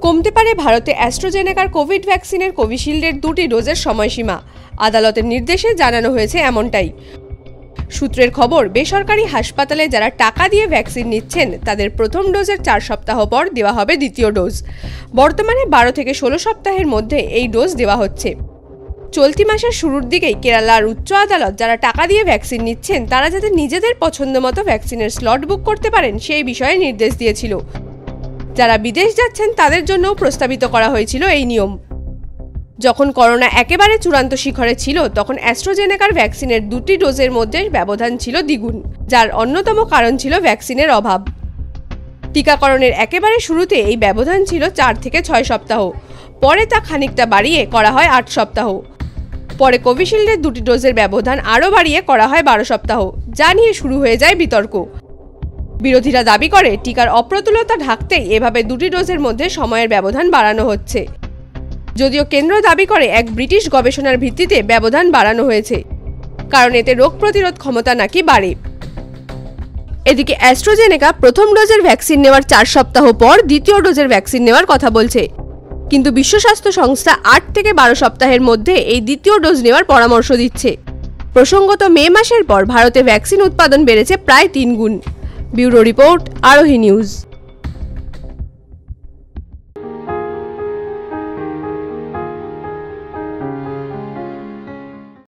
কমতে পারে ভারতে অ্যাস্ট্রাজেনেকার কোভিড ভ্যাকসিনের কোভিশিল্ডের 2টি ডোজের সময়সীমা। আদালতের নির্দেশে জানানো হয়েছে এমনটাই। সূত্রের খবর, বেসরকারি হাসপাতালে যারা টাকা দিয়ে ভ্যাকসিন নিচ্ছেন তাদের প্রথম ডোজের 4 সপ্তাহ পর দেওয়া হবে দ্বিতীয় ডোজ। বর্তমানে 12 থেকে 16 সপ্তাহের মধ্যে এই ডোজ দেওয়া হচ্ছে। চলতি মাসের শুরুর দিকেই কেরালার উচ্চ আদালত যারা টাকা দিয়ে ভ্যাকসিন নিচ্ছেন তারা যাতে নিজেদের পছন্দ মতো ভ্যাকসিনের স্লট বুক করতে পারেন সেই বিষয়ে নির্দেশ দিয়েছিল। যারা বিদেশ যাচ্ছেন তাদের জন্যও প্রস্তাবিত করা হয়েছিল এই নিয়ম। যখন করোনা একেবারে চূড়ান্ত শিখরে ছিল তখন অ্যাস্ট্রাজেনেকার ভ্যাকসিনের 2টি ডোজের মধ্যে ব্যবধান ছিল দ্বিগুণ, যার অন্যতম কারণ ছিল ভ্যাকসিনের অভাব। টিকাকরণের একেবারে শুরুতে এই ব্যবধান ছিল 4 থেকে 6 সপ্তাহ, পরে তা খানিকটা বাড়িয়ে করা হয় 8 সপ্তাহ। পরে কোভিশিল্ডের 2টি ডোজের ব্যবধান আরও বাড়িয়ে করা হয় 12 সপ্তাহ, যা নিয়ে শুরু হয়ে যায় বিতর্ক। বিরোধীরা দাবি করে টিকার অপ্রতুলতা ঢাকতেই এভাবে 2টি ডোজের মধ্যে সময়ের ব্যবধান বাড়ানো হচ্ছে। যদিও কেন্দ্র দাবি করে এক ব্রিটিশ গবেষণার ভিত্তিতে ব্যবধান বাড়ানো হয়েছে, কারণ এতে রোগ প্রতিরোধ ক্ষমতা নাকি বাড়ে। এদিকে অ্যাস্ট্রাজেনেকা প্রথম ডোজের ভ্যাকসিন নেওয়ার 4 সপ্তাহ পর দ্বিতীয় ডোজের ভ্যাকসিন নেওয়ার কথা বলছে, কিন্তু বিশ্ব স্বাস্থ্য সংস্থা 8 থেকে 12 সপ্তাহের মধ্যে এই দ্বিতীয় ডোজ নেওয়ার পরামর্শ দিচ্ছে। প্রসঙ্গত, মে মাসের পর ভারতে ভ্যাকসিন উৎপাদন বেড়েছে প্রায় 3 গুণ। Bureau report, Arohi news.